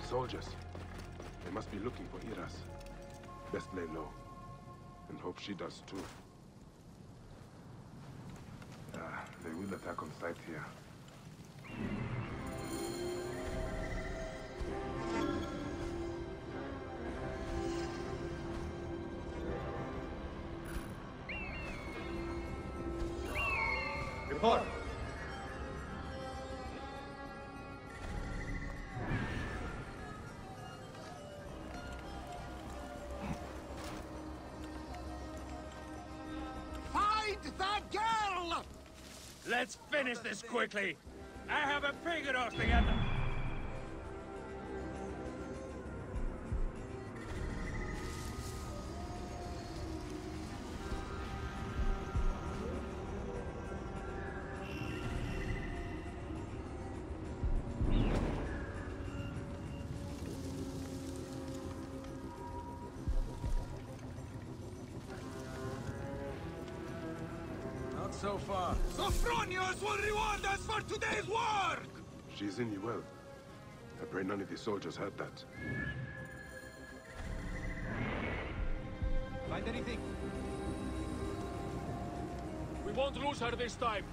Soldiers. They must be looking for Iras. Best lay low. And hope she does too. They will attack on sight here. Report! Find that girl! Let's finish this quickly! I have a pig roasting at them! So far. Sophronios will reward us for today's work! She's in you well. I pray none of the soldiers heard that. Find anything? We won't lose her this time!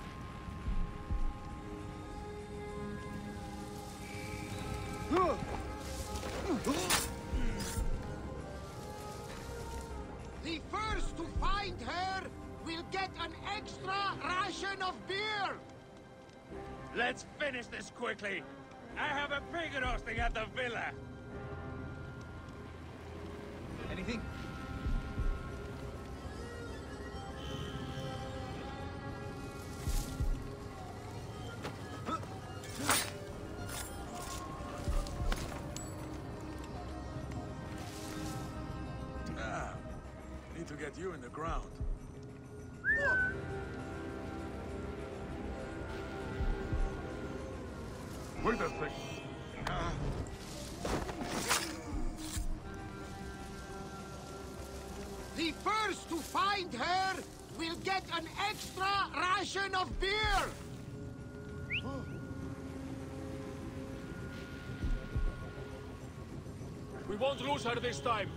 The first to find her will get an extra ration of beer! Let's finish this quickly! I have a pig roasting at the villa! Anything? Need to get you in the ground. Wait a second. The first to find her will get an extra ration of beer! We won't lose her this time!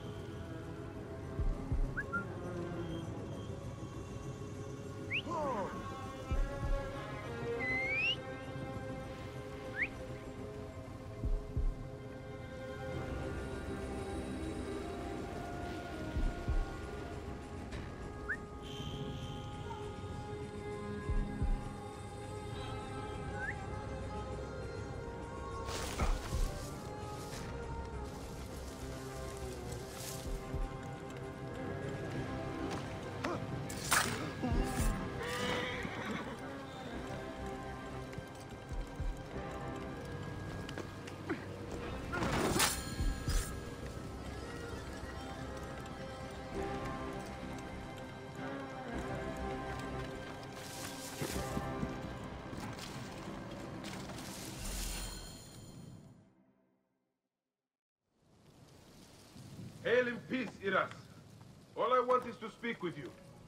Hail in peace, Iras. All I want is to speak with you.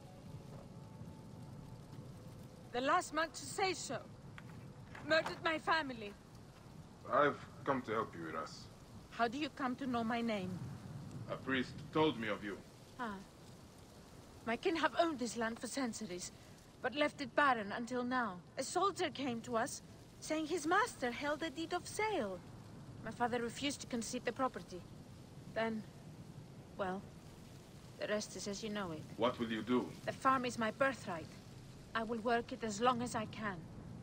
The last man to say so. Murdered my family. I've come to help you, Iras. How do you come to know my name? A priest told me of you. Ah. My kin have owned this land for centuries, but left it barren until now. A soldier came to us, saying his master held a deed of sale. My father refused to concede the property. Then, well, the rest is as you know it. What will you do? The farm is my birthright. I will work it as long as I can.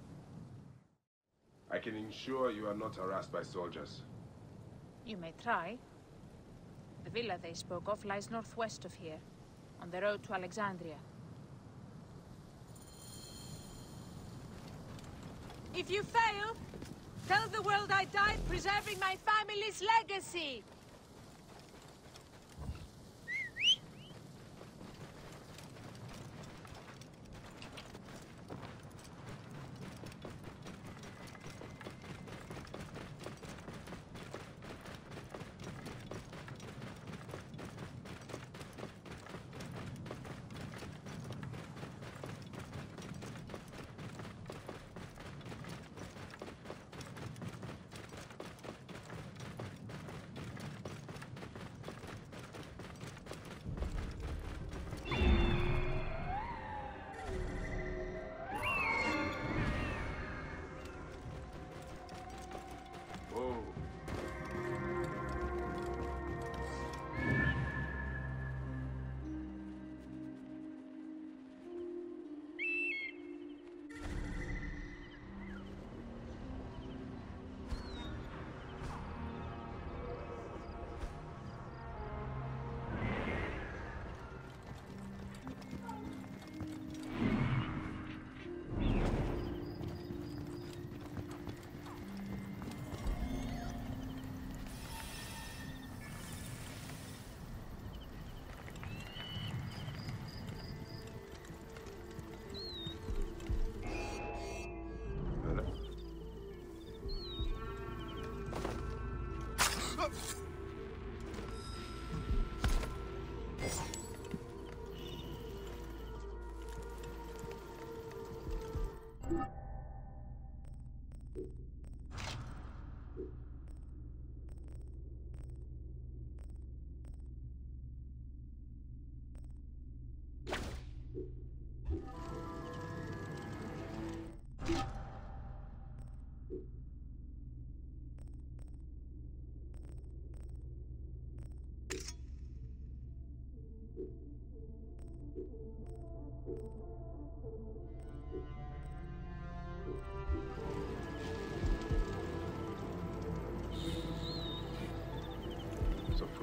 I can ensure you are not harassed by soldiers. You may try. The villa they spoke of lies northwest of here, on the road to Alexandria. If you fail, tell the world I died preserving my family's legacy!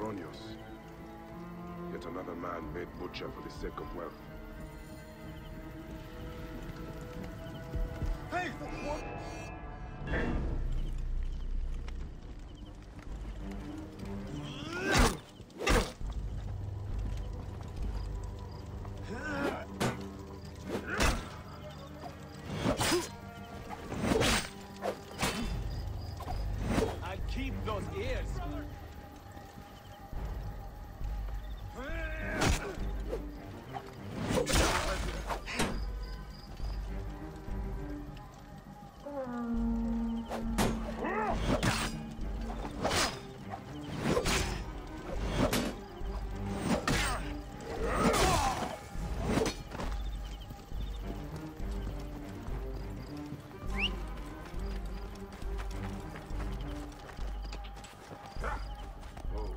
Antonios. Yet another man made butcher for the sake of wealth. Hey! What? I'll keep those ears. Oh.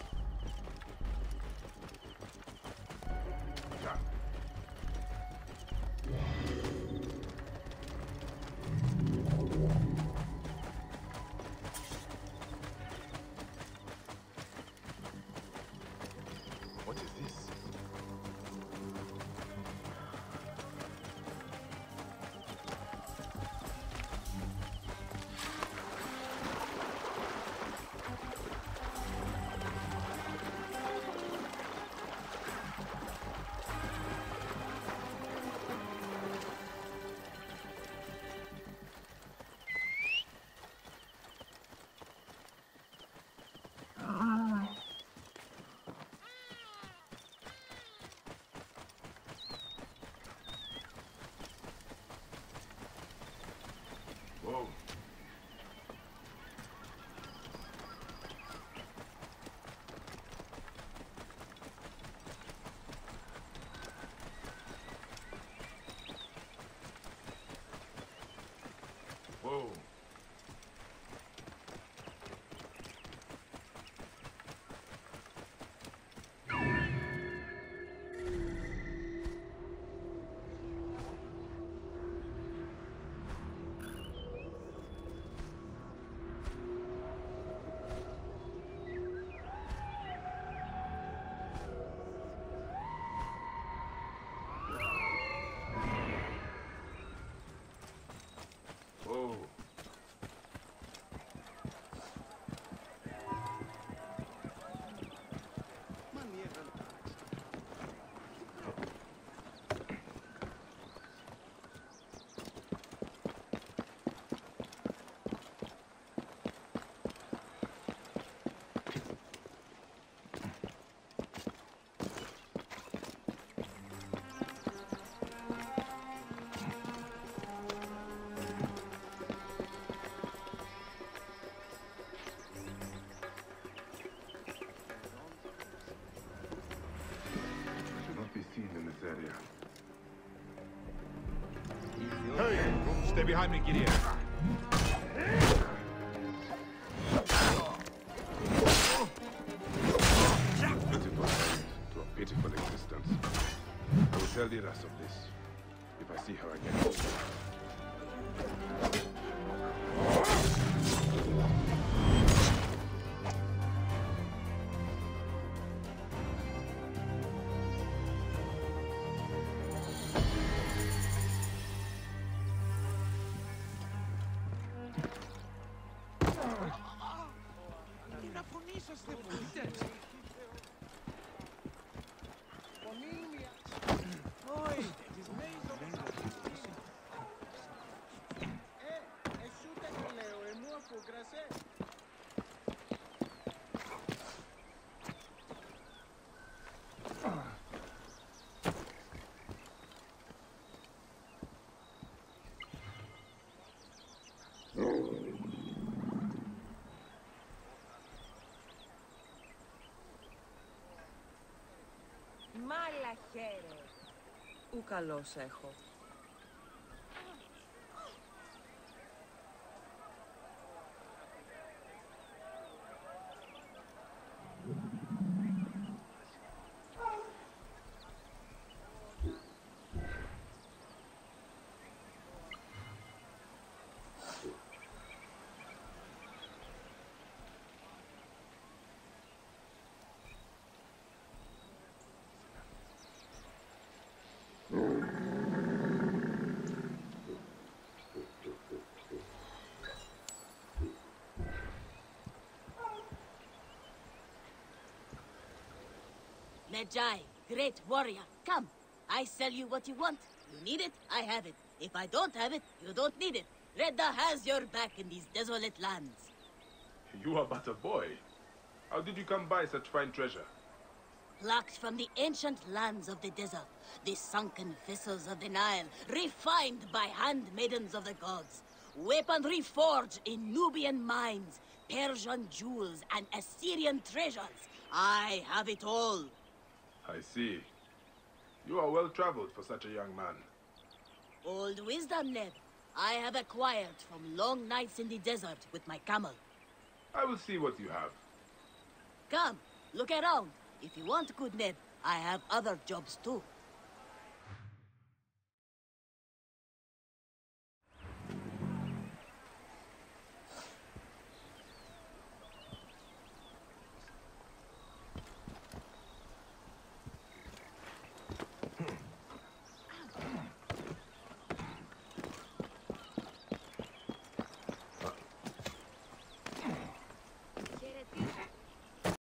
Yeah. What is this? Whoa. Whoa. Whoa. I should not be seen in this area. Hey! Stay behind me, Gideon. Pitiful end to a pitiful existence. I will tell Iras of this, if I see her again. Μαλαχέρε. Ου καλός έχω. Medjay, great warrior. Come, I sell you what you want. You need it, I have it. If I don't have it, you don't need it. Redda has your back in these desolate lands. You are but a boy. How did you come by such fine treasure? Plucked from the ancient lands of the desert, the sunken vessels of the Nile, refined by handmaidens of the gods. Weaponry forged in Nubian mines, Persian jewels, and Assyrian treasures. I have it all. I see. You are well traveled for such a young man. Old wisdom, Ned. I have acquired from long nights in the desert with my camel. I will see what you have. Come, look around. If you want good, Ned, I have other jobs too.